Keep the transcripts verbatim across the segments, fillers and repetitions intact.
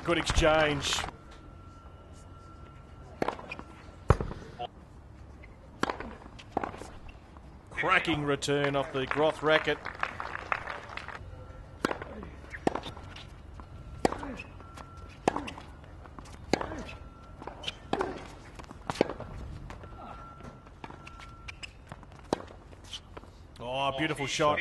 good exchange. Cracking return off the Groth racket. Oh, beautiful shot.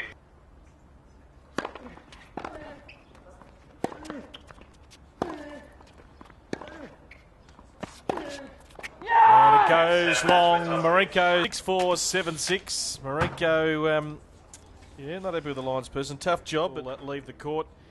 And it goes long. Marinko six four seven six. Marinko, um, yeah, not happy with the lines person. Tough job, but leave the court.